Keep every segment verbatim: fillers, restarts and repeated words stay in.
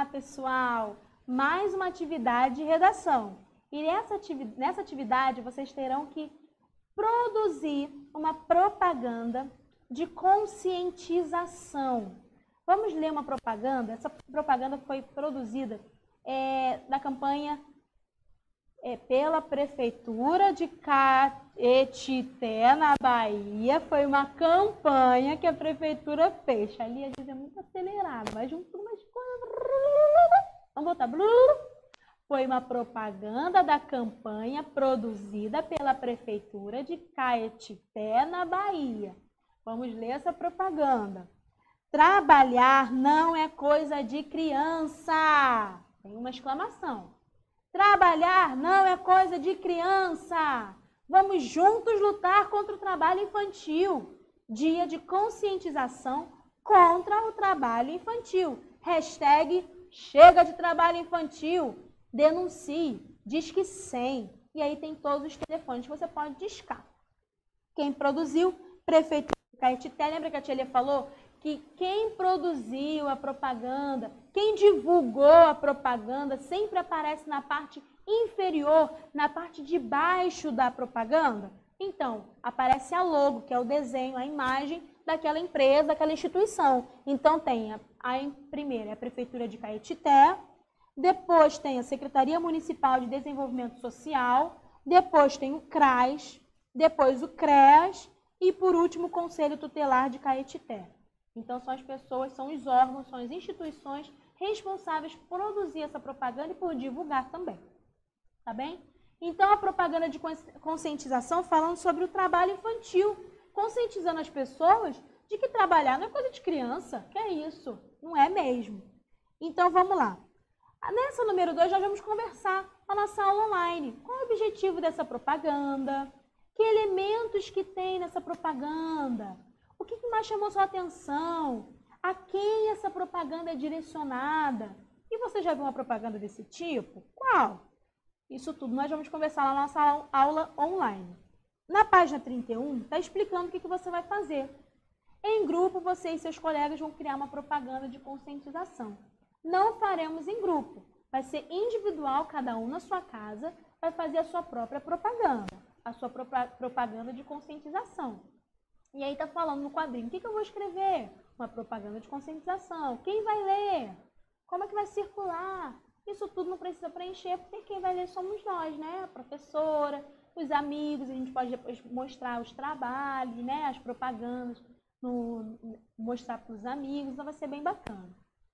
pessoal! Mais uma atividade de redação. E nessa atividade, nessa atividade vocês terão que produzir uma propaganda de conscientização. Vamos ler uma propaganda? Essa propaganda foi produzida é, na campanha é, pela Prefeitura de Caetité, na Bahia. Foi uma campanha que a Prefeitura fez. Ali às vezes é muito acelerado, vai junto umas coisas. Vamos botar. Foi uma propaganda da campanha produzida pela Prefeitura de Caetité, na Bahia. Vamos ler essa propaganda. Trabalhar não é coisa de criança. Tem uma exclamação. Trabalhar não é coisa de criança. Vamos juntos lutar contra o trabalho infantil. Dia de conscientização contra o trabalho infantil. Hashtag chega de trabalho infantil. Denuncie. Disque cem. E aí tem todos os telefones que você pode discar. Quem produziu? Prefeitura de Caetité. Lembra que a tia Lê falou que quem produziu a propaganda, quem divulgou a propaganda, sempre aparece na parte inferior, na parte de baixo da propaganda? Então, aparece a logo, que é o desenho, a imagem daquela empresa, daquela instituição. Então, tem a, a primeira é a Prefeitura de Caetité, depois tem a Secretaria Municipal de Desenvolvimento Social, depois tem o CRAS, depois o CREAS e, por último, o Conselho Tutelar de Caetité. Então, são as pessoas, são os órgãos, são as instituições responsáveis por produzir essa propaganda e por divulgar também. Tá bem? Então, a propaganda de conscientização falando sobre o trabalho infantil, conscientizando as pessoas de que trabalhar não é coisa de criança, que é isso, não é mesmo. Então, vamos lá. Nessa número dois, nós vamos conversar a nossa aula online. Qual é o objetivo dessa propaganda? Que elementos que tem nessa propaganda? O que mais chamou sua atenção? A quem essa propaganda é direcionada? E você já viu uma propaganda desse tipo? Qual? Isso tudo nós vamos conversar lá na nossa aula online. Na página trinta e um, está explicando o que você vai fazer. Em grupo, você e seus colegas vão criar uma propaganda de conscientização. Não faremos em grupo. Vai ser individual, cada um na sua casa, vai fazer a sua própria propaganda. A sua propaganda de conscientização. E aí está falando no quadrinho, o que, que eu vou escrever? Uma propaganda de conscientização. Quem vai ler? Como é que vai circular? Isso tudo não precisa preencher, porque quem vai ler somos nós, né? A professora, os amigos, a gente pode depois mostrar os trabalhos, né? As propagandas, no, mostrar para os amigos, então vai ser bem bacana.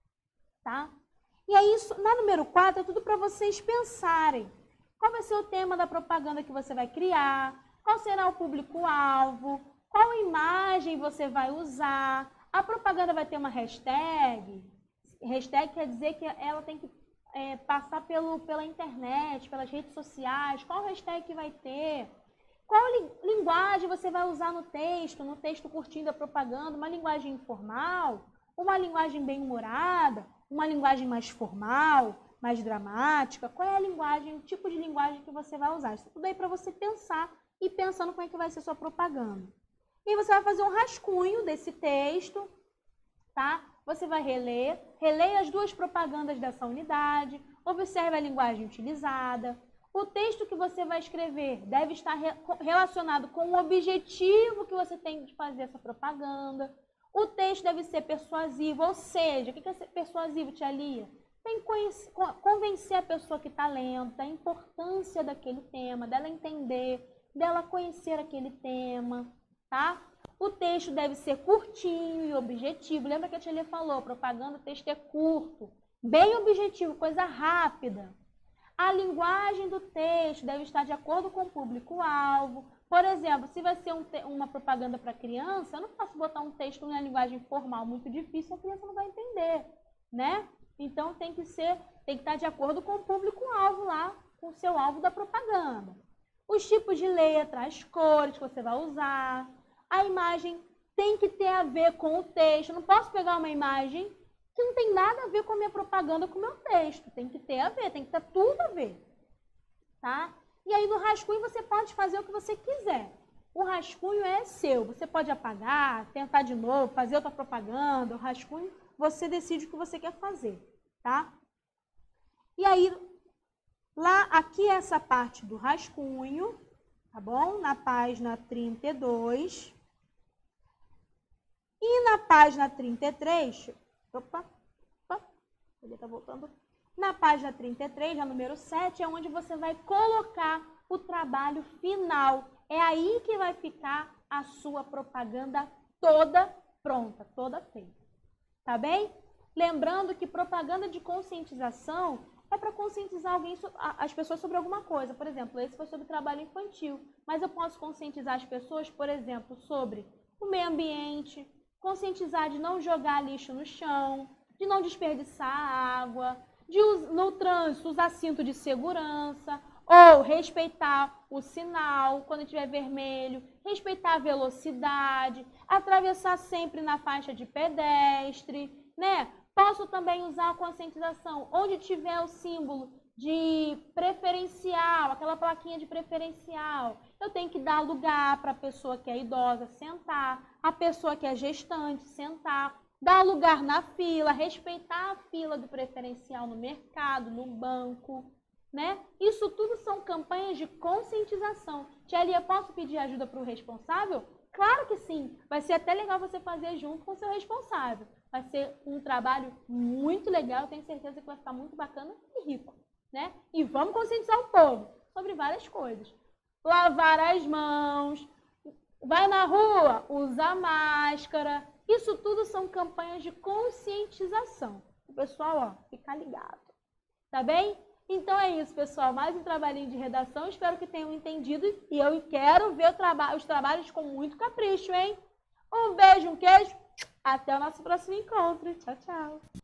Tá? E aí, isso, na número quatro, é tudo para vocês pensarem. Qual vai ser o tema da propaganda que você vai criar? Qual será o público-alvo? Qual imagem você vai usar? A propaganda vai ter uma hashtag. Hashtag quer dizer que ela tem que é, passar pelo, pela internet, pelas redes sociais. Qual hashtag que vai ter? Qual li linguagem você vai usar no texto? No texto curtindo a propaganda, uma linguagem informal? Uma linguagem bem-humorada? Uma linguagem mais formal? Mais dramática? Qual é a linguagem, o tipo de linguagem que você vai usar? Isso tudo aí para você pensar e pensando como é que vai ser a sua propaganda. E você vai fazer um rascunho desse texto, tá? Você vai reler, releia as duas propagandas dessa unidade, observe a linguagem utilizada. O texto que você vai escrever deve estar re relacionado com o objetivo que você tem de fazer essa propaganda. O texto deve ser persuasivo, ou seja, o que é ser persuasivo, tia Lia? Tem que convencer a pessoa que está lendo da importância daquele tema, dela entender, dela conhecer aquele tema. Tá? O texto deve ser curtinho e objetivo. Lembra que a tia Lê falou, propaganda, o texto é curto, bem objetivo, coisa rápida. A linguagem do texto deve estar de acordo com o público-alvo. Por exemplo, se vai ser um uma propaganda para criança, eu não posso botar um texto na linguagem formal muito difícil, a criança não vai entender, né? Então tem que ser, tem que estar de acordo com o público-alvo lá, com o seu alvo da propaganda. Os tipos de letra, as cores que você vai usar. A imagem tem que ter a ver com o texto. Eu não posso pegar uma imagem que não tem nada a ver com a minha propaganda, com o meu texto. Tem que ter a ver, tem que ter tudo a ver. Tá? E aí no rascunho você pode fazer o que você quiser. O rascunho é seu. Você pode apagar, tentar de novo, fazer outra propaganda. O rascunho, você decide o que você quer fazer. Tá? E aí, lá, aqui é essa parte do rascunho, tá bom? Na página trinta e dois. E na página trinta e três, opa, opa, ele tá voltando. Na página trinta e três, a número sete, é onde você vai colocar o trabalho final. É aí que vai ficar a sua propaganda toda pronta, toda feita. Tá bem? Lembrando que propaganda de conscientização é para conscientizar alguém, as pessoas sobre alguma coisa. Por exemplo, esse foi sobre trabalho infantil. Mas eu posso conscientizar as pessoas, por exemplo, sobre o meio ambiente, conscientizar de não jogar lixo no chão, de não desperdiçar água, de no trânsito usar cinto de segurança, ou respeitar o sinal quando estiver vermelho, respeitar a velocidade, atravessar sempre na faixa de pedestre, né? Posso também usar a conscientização onde tiver o símbolo de preferencial, aquela plaquinha de preferencial. Eu tenho que dar lugar para a pessoa que é idosa sentar, a pessoa que é gestante sentar, dar lugar na fila, respeitar a fila do preferencial no mercado, no banco, né? Isso tudo são campanhas de conscientização. Tia Lia, posso pedir ajuda para o responsável? Claro que sim. Vai ser até legal você fazer junto com o seu responsável. Vai ser um trabalho muito legal, eu tenho certeza que vai ficar muito bacana e rico, né? E vamos conscientizar o povo sobre várias coisas. Lavar as mãos, vai na rua, usa máscara. Isso tudo são campanhas de conscientização. O pessoal, ó, fica ligado. Tá bem? Então é isso, pessoal. Mais um trabalhinho de redação. Espero que tenham entendido. E eu quero ver o traba- os trabalhos com muito capricho, hein? Um beijo, um queijo. Até o nosso próximo encontro. Tchau, tchau.